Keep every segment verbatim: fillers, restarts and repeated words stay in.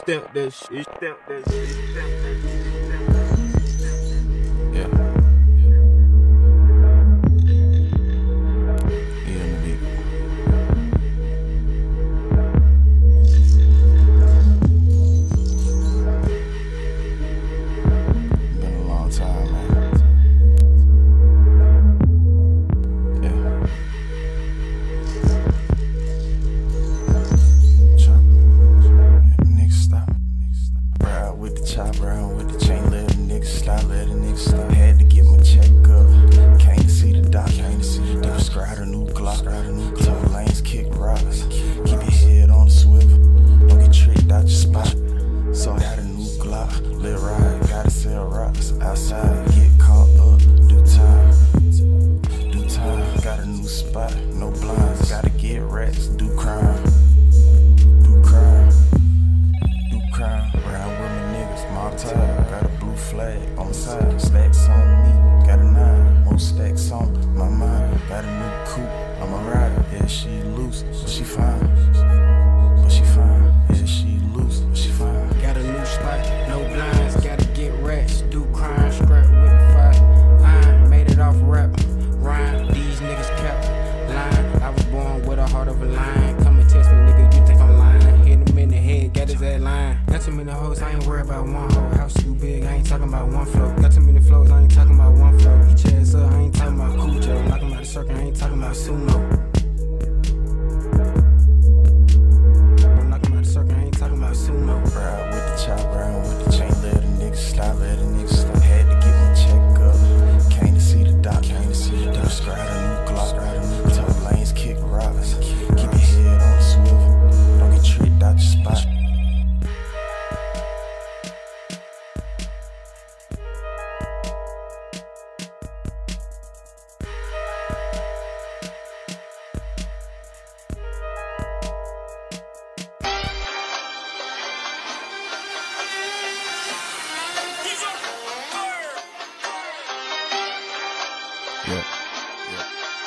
stamp that shit, stamp that shit, stamp that shit. Yeah. Yeah, in the beat. Been a long time, man. Yeah. Chop. Nigga stop. Ride with the chop, round with the chain, let a nigga slide, let a nigga stop. Had to get my check up. Can't to see the doc, can't to see the doc. Prescribed a new Glock, tough lanes, kick rocks. Keep your head on the swivel, don't get tricked out your spot. So I got a new Glock, let ride, gotta sell rocks outside, get caught up, do time, do time. Got a new spot, no blinds, gotta get racks, do crime, do crime, do crime. Round with my niggas, multi, got a blue flag on the side, stacks on me, got a nine, more stacks on my mind. Got a new coupe, I'm a rider, yeah she loose, but she fine, but she fine, yeah she loose, but she fine. Got a new spot, no blinds, gotta get rats, do crime, scrap with the fire. I made it off rap, rhyme, these niggas kept lying. I was born with a heart of a lion. Come and test me, nigga, you think I'm lying? Hit him in the head, got his that line. Got too many hoes, I ain't worried about one hoe. House too big, I ain't talking about one flow. Got too many flows, I ain't talking about one flow. Each ass up, I ain't talking about Cujo. Knocking about the circle, I ain't talking about sumo. Ride with the chop, round with the chain, let a nigga slide, let a nigga stop. Had to get my check up. Came to see the doc, came to see the doc. Prescribed a new Glock, tough lanes, kick rocks. Keep your head on the swivel, don't get tricked out your spot. Yeah, yeah.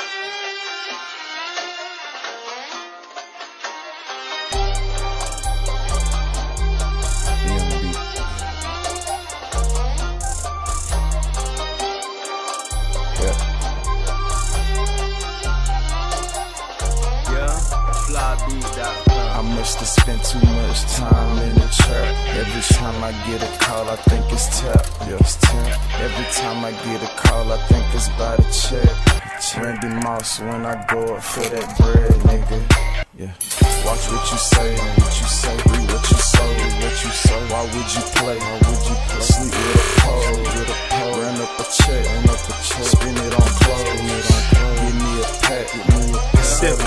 Yeah, on the beat. Yeah. Yeah, fly beat that. I must have spent too much time in the trap. Every time I get a call, I think it's tap. Yeah, it's tap. Every time I get a call, I think it's by the check. Randy Moss when I go up for that bread, nigga. Yeah. Watch what you say, what you say, read what you sow, what you sow. Why would you play? Why would you play? Sleep with a pole, with a pole. Run up a check, run up a check. Spin it on clothes, give me a pack, give me a pack.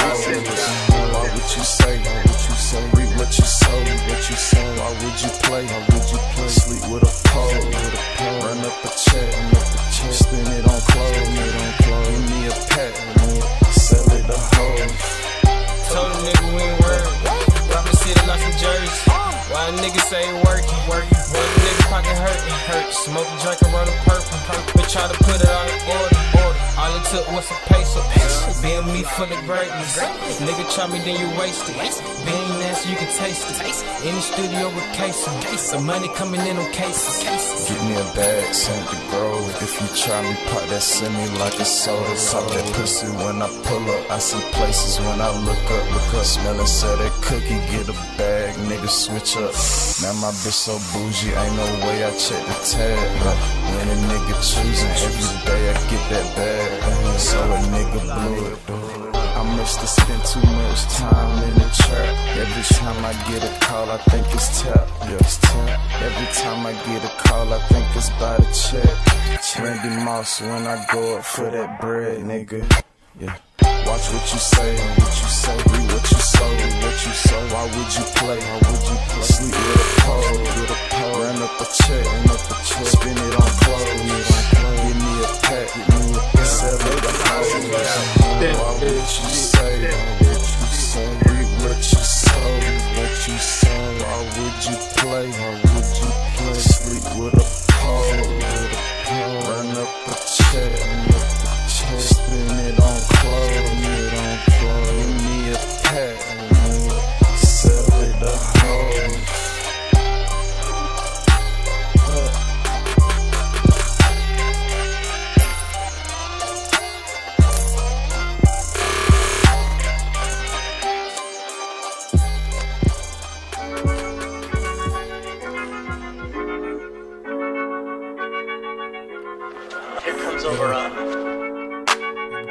Why would you say? Why would you say? Read what you sow, what you sow. Why would you play? Why would you play? Sleep with a pole, with a pole. Run up a check, run up a check. Spin it on clothes, give me a pack, sell it a hoe. Told a nigga we ain't worried. Drop the city like some Jersey. Why a nigga say ain't working? Working. When a nigga pocket hurt, it hurt. Smoke a drink and run a purple. But try to put it all in order. Order. All it took was a peso. Being me for the greatness. Nigga try me, then you waste it. Being nasty, you can taste it. In the studio with queso. The money coming in on cases. Give me a bag, send the Grove. If you try me, pop that semi like a soda. Pop that pussy when I pull up. I see places when I look up. Look up, smellin', sell that cookie, get a bag, nigga switch up. Now my bitch so bougie, ain't no way I check the tab. When a nigga choosing, every day I get that bag. So a nigga blew it. I must have spent too much time in the trap. Every time I get a call, I think it's tap. Yeah, it's tap. Every time I get a call, I think it's by the check. Randy Moss when I go up for that bread, nigga. Yeah. Watch what you say, what you say, read what you sow, what you sow. Why would you play? Why would you play? Sleep with a pole, with a pole. Run up a check, run up a check. Spin it on clothes, give me a pack, give me a pack. Sell it a house. Why would you say? What you say? Read what you sow, what you sow. Why would you play? Why would you play? Sleep with a pole, with a pole. Run up a check, run up a check. Spin it on clothes. Give me a pack, sell it a hoe.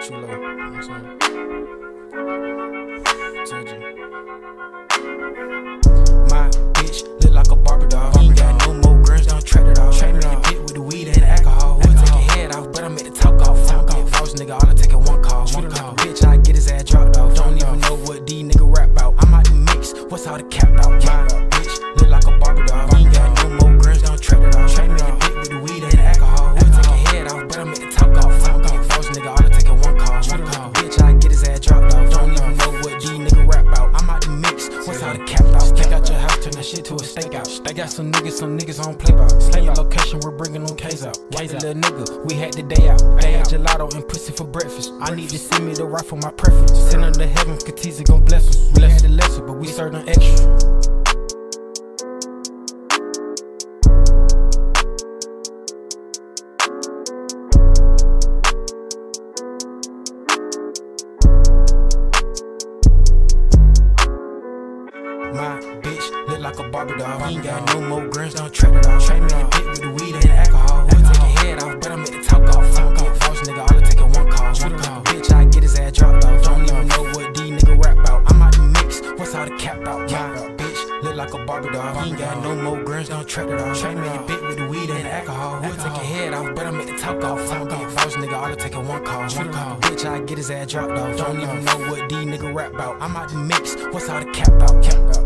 too low. You know what I'm saying? T G. My bitch look like a Barbie doll. Ain't got no more grams, don't trade it all. Trade it all. Hit with the weed and alcohol. We'll take your head off, but I'm at the talk off. Talk off. False nigga, all I take is one call. One call. Bitch, I get his ass dropped off. Don't even know what these nigga rap about. I'm out the mix. What's all the cap out? My bitch look like a Barbie doll. Ain't got no more grams, don't trade it all. Trade me a bit with the weed and alcohol. We'll take your head off, but I'm at the talk off. Talk off. False nigga, all I take is one call. One call. Bitch, I get his ass dropped off. Don't even know what these nigga rap about. I'm out the mix. What's all the cap out? Stake out your house, turn that shit to a stakeout. They got some niggas, some niggas on play ball. Slay your location, we're bringing them K's out. K's out. Little nigga, we had the day out. I had gelato and pussy for breakfast. I need to send me the right for my preference. Send them to heaven, Katiza gon' bless us. We had the lesson, but we served them extra. My bitch look like a Barbie doll. Ain't got no more grams, don't trade it all. Trade me a bit with the weed and alcohol. We'll take your head off, but I'm at the talk off. Talk off. False nigga, all I take is one call. One call. Bitch, I get his ass dropped off. Don't even know what these nigga rap about. I'm out the mix. What's all the cap out? My bitch look like a Barbie doll. Ain't got no more grams, don't trade it all. Trade me a bit with the weed and alcohol. We'll take your head off, but I'm at the talk off. Talk off. False nigga, all I take is one call. One call. Bitch, I get his ass dropped off. Don't even know what these nigga rap about. I'm out the mix. What's all the cap out? Cap out.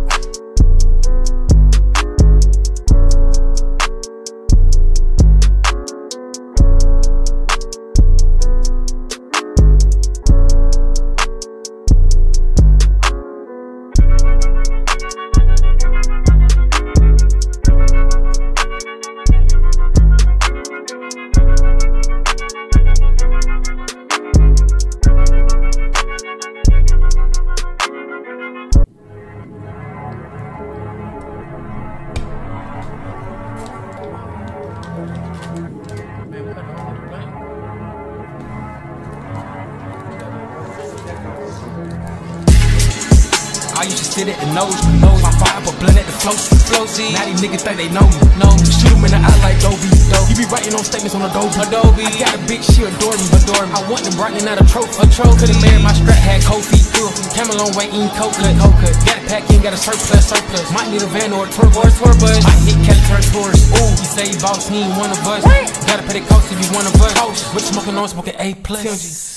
I used to sit at the nose, nose. My fire, but blunt at the flow, flow. Now these niggas think they know me, know me. Shoot them in the eye like Dobie, Dobie. You be writing on statements on Adobe, Adobe. I got a bitch, she adore me, adore me. I want them brightening out a trophy, a trophy. Could've married my strap, had cold feet, through. Camel on weight, eating coke cut, coke cut. Got a pack in, got a surplus, surplus. Might need a van or a tour bus, tour bus. I hit Kelly turn tourist. Ooh, he say he boss, he ain't one of us. Gotta pay the cost if you one of us. What you smoking on? Smoking A plus.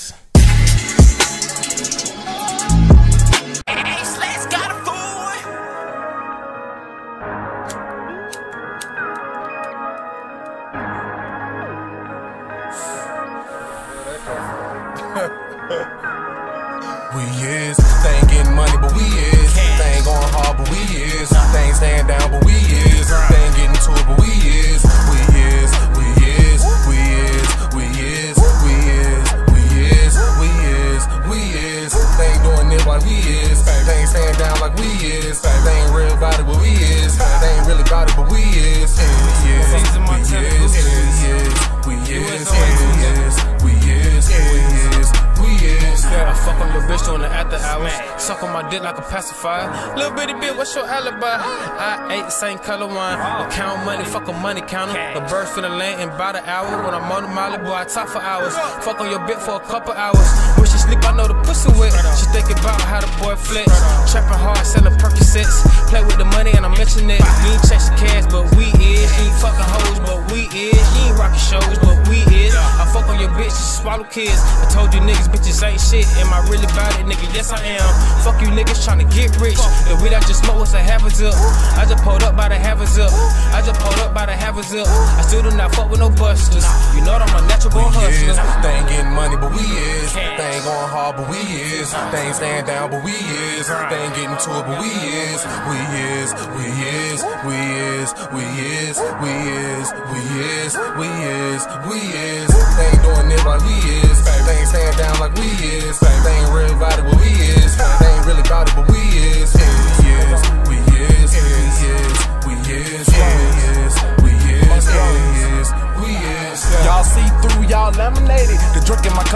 We is, they ain't getting money, but we is. They ain't going hard, but we is. They ain't staying down, but we is. They ain't getting to it, but we is. We is, we is, we is, we is, we is, we is, we is, we is. They ain't doing it like we is. They ain't staying down like we is. They ain't real about it, but we is. They ain't really about it, but we is. We is, we is, we is, we is, we is, we is, we is, we is. I fuck on your bitch during the after hours. Suck on my dick like a pacifier. Little bitty bitch, what's your alibi? I ate the same color wine. I count money, fuck a money counter. The birds finna land in about an hour. When I'm on the molly, boy, I talk for hours. Fuck on your bitch for a couple hours. When she sleep, I know the pussy wet. She thinking about how the boy flex. Trapping hard, selling Percocets. Play with the money and I mention it. You ain't chasing cash, but we is. You ain't fucking hoes, but we is. You ain't rocking shows, but we is. I fuck on your bitch, she swallow kids. I told you niggas, bitches ain't shit. Am I really about it, nigga? Yes, I am. Fuck you niggas tryna get rich. The weed I just smoke was a half a zip. I just pulled up by the half a zip. I just pulled up by the half a zip. I still do not fuck with no busters. You know that I'm a natural born hustler. They ain't getting money, but we is. They ain't going hard, but we is. They ain't staying down, but we is. They ain't getting to it, but we is. We is, we is, we is, we is, we is, we is, we is, we is. They ain't doing it like we is. They ain't staying down like we is. They ain't real about it, but we is. They ain't really about it, but we is. We is, we is, we is, we is, we is, we is, we is, we is. Y'all see through, y'all laminated. The drink in my cup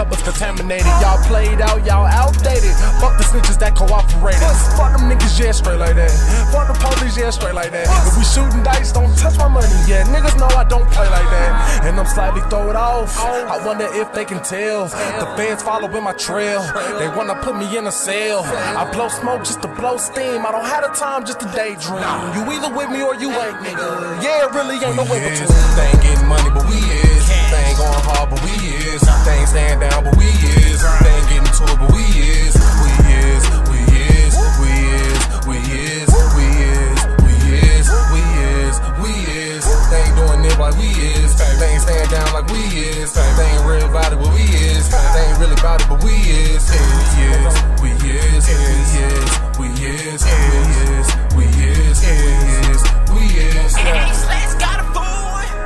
cup is contaminated. Y'all played out, y'all outdated. Fuck the snitches that cooperated. Fuck them niggas, yeah, straight like that. Fuck the police, yeah, straight like that. If we shooting dice, don't touch my money, yeah. Niggas know I don't play like that. And I'm slightly throw it off. I wonder if they can tell. The fans following my trail. They wanna put me in a cell. I blow smoke just to blow steam. I don't have the time just to daydream. You either with me or you ain't, nigga. Yeah, it really ain't no way between. They ain't getting money, but we is. They ain't going hard, but we is. They ain't staying down, but we is. They ain't getting to it, but we is. We is, we is, we is, we is, we is, we is, we is, we is. They ain't doing it like we is. They ain't staying down like we is. They ain't real about it, but we is. They ain't really about it, but we is. We is, we is, we is, we is, we is, we is, we is, we is. Let's got a fool.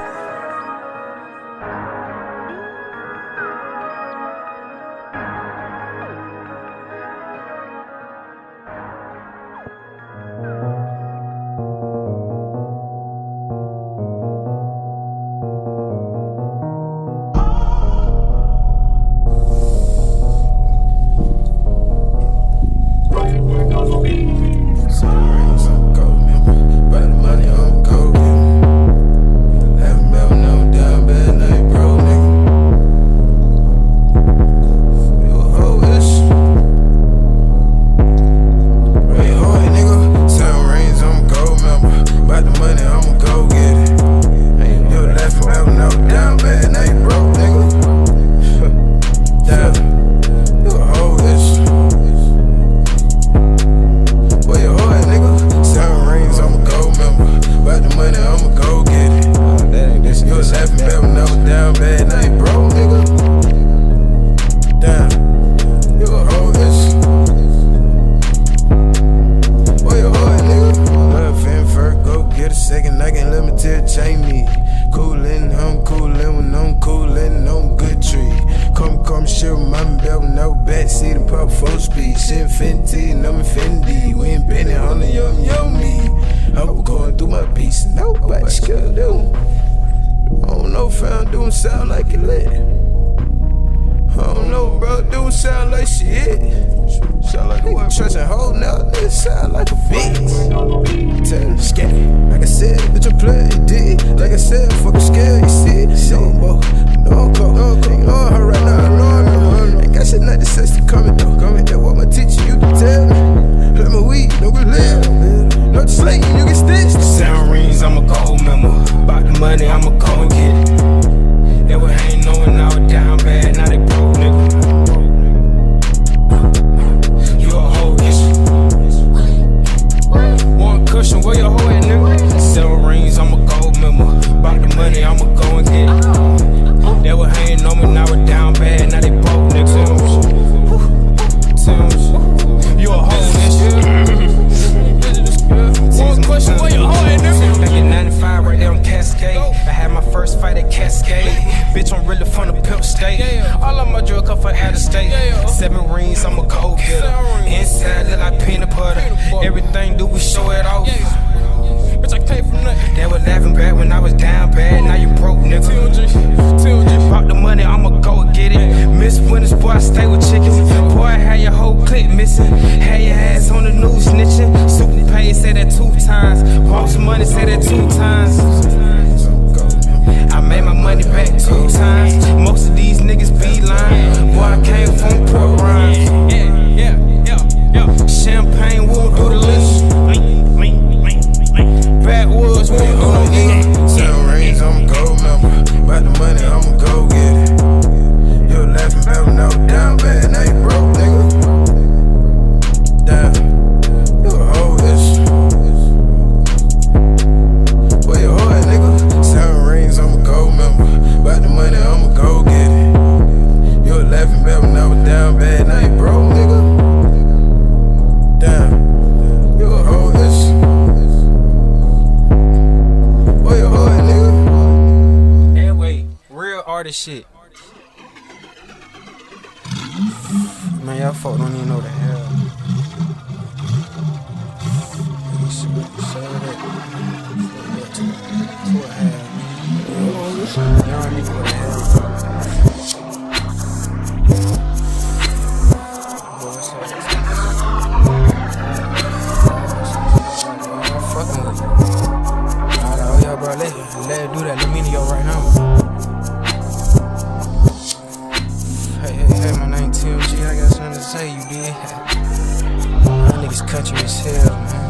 Sound like it lit. I don't know, bro. Dude sound like shit. Sound like a what? Trusting whole now, nigga sound like a bitch. Tell him scary. Like I said, bitch, I play it, did. Like I said, fucking scared, you see it. No more, no call. Ain't on her right now, I know I'm ain't got shit not the sense to coming though. Coming there, what my teacher, you can tell me. Let my weed, no good live. No just slating, you get stitched. Sound rings, I'm a gold member. About the money, I'ma go and get it. They were ain't knowing I was down bad, now they broke, nigga. You a whole issue. One cushion, where your hoe at, nigga? Seven rings, I'm a gold member. About the money, I'ma go and get it. They were ain't knowing I was down bad, now they broke, nigga. You a whole issue. One question, where your hoe at, nigga? Back in ninety-five, right there on Cascade. I had my first fight at Cascade. Bitch, I'm really from the Pimp State. All of my drug come from out of state. Seven rings, I'm a cold getter. Inside look like peanut butter. Everything do we show it off. Bitch, I came from nothing. They were laughing bad when I was down bad. Now you broke, nigga. Bought the money, I'ma go and get it. Miss Winners, boy, I stay with chickens. Boy, I had your whole clique missing. Had your ass on the news snitching. Super Pay said that two times. Boss Money said that two times. I made my money back two times. Most of these niggas be lying. Boy, I came from Port Rhymes. Yeah, yeah, yeah, yeah. Champagne won't do the list. Backwoods won't do no eating. Sound rings, I'm a gold member. About the money, I'ma go get it. You laughing back when I was down bad, now you broke, nigga. Damn, you a whole issue. Where your hoe at, nigga? Sound rings, I'm a gold member. About the money, I'ma go get it. You laughing back when I was down bad, now you broke, nigga. Damn, you a whole issue. Where your hoe at, nigga? Hey, wait, real artist shit. Man, y'all folk don't even know the hell. You should show that. To, to a hell. Y'all niggas know the hell. say you did. Y'all niggas country as hell, man.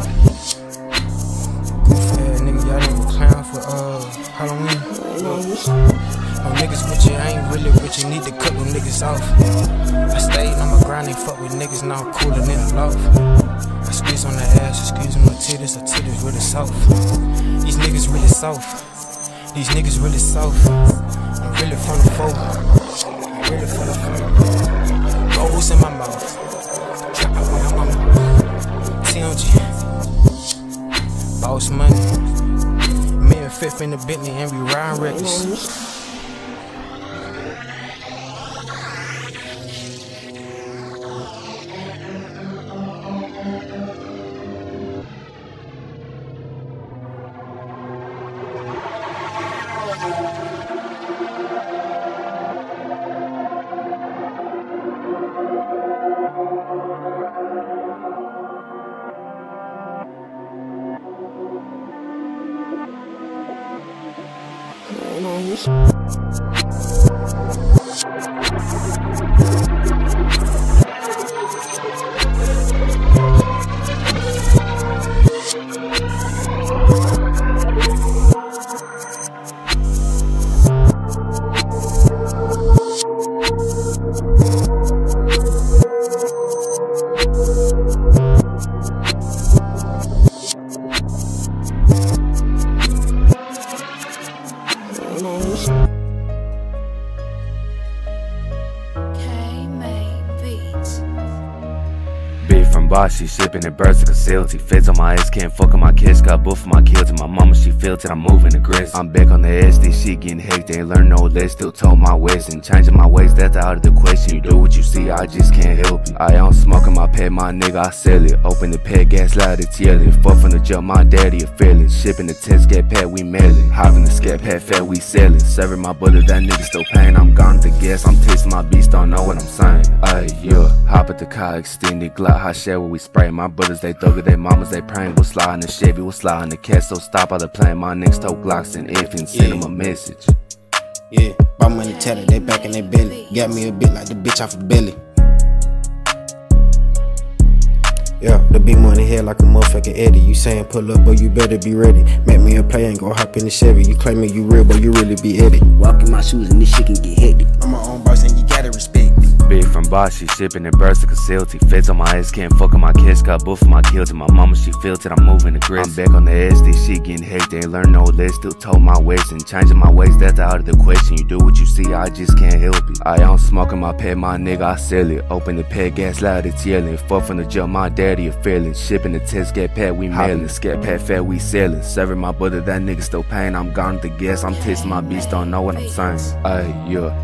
Goof ass nigga, y'all niggas clown for uh Halloween. No niggas with you, I ain't really with you, need to cut them niggas off. I stayed on my grind, ain't fuck with niggas, now I'm cooler than a loaf. I squeeze on the ass, I squeeze on the titties, the titties really soft. These niggas really soft. These niggas really soft. I'm really from the folk. I'm really from the folk. Goals in my mouth. Trap out with my mama. T M G. Boss money. Me and Fifth in the Bentley and we riding reckless. She sipping and birds of facility. Feds on my ass, can't fuck on my kids. Got both of my kids and my mama, she felt it. I'm moving aggressive. I'm back on the edge, this shit getting hectic. Ain't learn no less, still told my ways. And changing my ways, that's out of the question. You do what you see, I just can't help it. I don't smoking my pet, my nigga, I sell it. Open the pet, gas loud, it's yelling. Fuck from the jump, my daddy a feeling. Shipping the ten scat pad, we mailing. Hopping the scat pad, fat, we selling. Serving my bullet, that nigga still paying. I'm gone to gas, I'm tasting my beast, don't know what I'm saying. Ay, yeah, hop at the car, extended Glock, hot shell where we spray. My brothers, they thug it, they mamas, they praying. We'll slide in the Chevy, we'll slide in the cat. So stop all the playing, my niggas told Glocks and infants, send them a message. Yeah, buy money tatted, they back in their belly. Got me a bit like the bitch off of belly. Yeah, the big money head like a motherfucking Eddie. You saying pull up, but you better be ready. Make me a play and go hop in the Chevy. You claiming you real, but you really be Eddie. Walk in my shoes and this shit can get hectic. I'm my own boss and you gotta respect me. Big from boss, she shipping and burst of facility. Feds on my ass, can't fuck on my kids. Got both of my kills and my mama, she felt it. I'm moving aggressive. I'm back on the edge, this shit getting hectic. Ain't learn no less, still told my ways. And changing my ways, that's out of the question. You do what you see, I just can't help it. I don't smoking my pet, my nigga, I sell it. Open the pad, gas loud, it's yelling. Fuck from the jump, my daddy a feeling. Shipping the ten scat pad, we mailing. The scat pad fat, we selling. Serving my butter, that nigga still paying. I'm gone with the gas, I'm tasting my beast, don't know what I'm saying. Ay, yeah.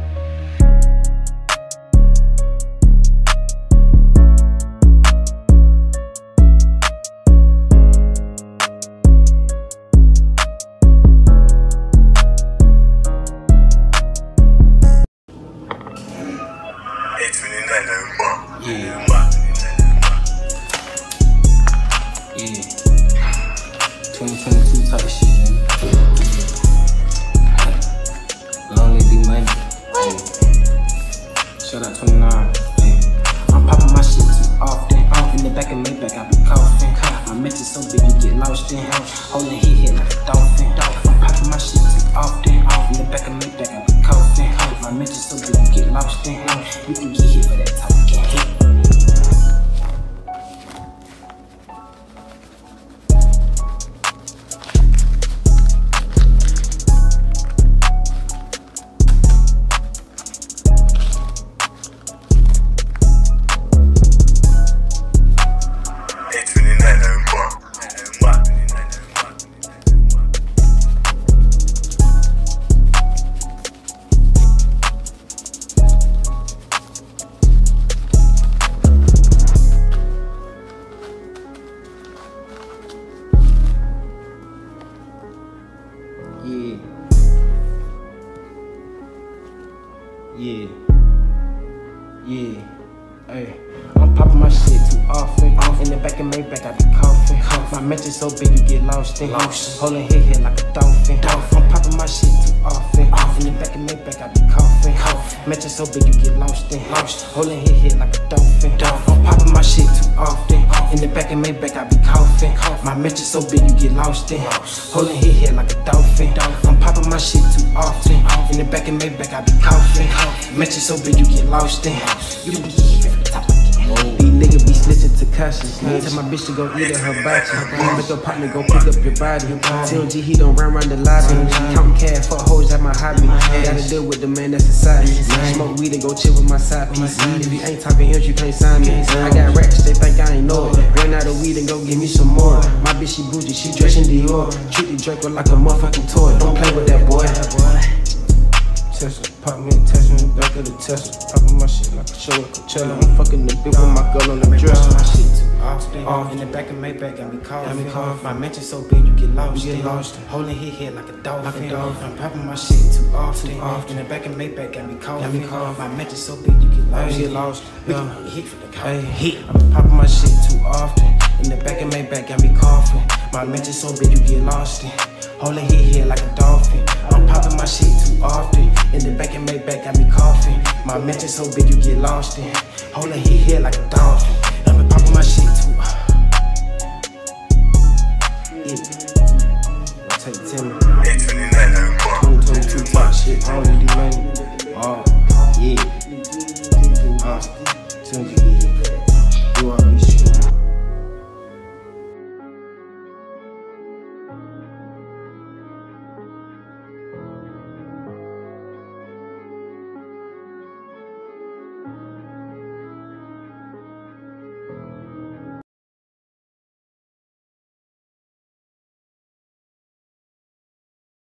twenty twenty-two type shit, man. Long as the money. Hey. Shout out twenty-nine. Hey. I'm popping my shit too often. Off in the back of Maybach, I be coughing. My mental so big you get lost in. Holding hit hit like a dolphin. I'm popping my shit too often. Off in the back of Maybach, I be coughing. My mental so big you get lost in. You can get hit for that type of get hit. Yeah. Yeah. Yeah. Hey, I'm popping my shit too often. In the back of Maybach, I be coughing. My mention so big you get lost in. Holding hit here like a dolphin. I'm popping my shit too often. In the back of Maybach, I be coughing. Mention so big you get lost in. Holding hit here like a dolphin. I'm popping my shit too often. In the back of Maybach, I be coughing. My mention so big you get lost in. Holding hit here like a dolphin. I'm popping my shit too often. In the back of Maybach, I be coughing. Mention so big you get lost in. You be here at the top again. These niggas be snitching to cushions. Tell my bitch to go eat at her bottom. Make your partner go pick up your body. T M G, he don't run round the lobby. Counting cash, fuck hoes, that's my hobby. Gotta deal with the man that's inside me. Smoke weed and go chill with my side piece. If you ain't talking M's, you can't sign me. I got racks, they think I ain't know it. Ran out of weed and go give me some more. My bitch, she bougie, she dressing Dior. Treat the Draco like a motherfucking toy. Don't play with that boy. Tesla, pop me a Tesla in the back of the Tesla. Poppin' my shit like a show at Coachella. I'm fucking the bitch with my girl on the dresser. My shit too often. Off in the back of Maybach, got me coughing. My mention so big you get lost. You get lost. Holding hit here like a dolphin. I'm popping my shit too often. In the back of Maybach, got me coughing. My mention so big you get lost. You get lost. We can hit for the car. Hit. I'm popping my shit too often. In the back of Maybach, got me coughing. My mention so big you get lost. Holding hit here like a dolphin. I'm popping my shit too often. In the back of Maybach, got me coughing. My mention so big you get lost in. Holding hit here like a dolphin. I'm popping my shit too. Yeah. I'll take ten.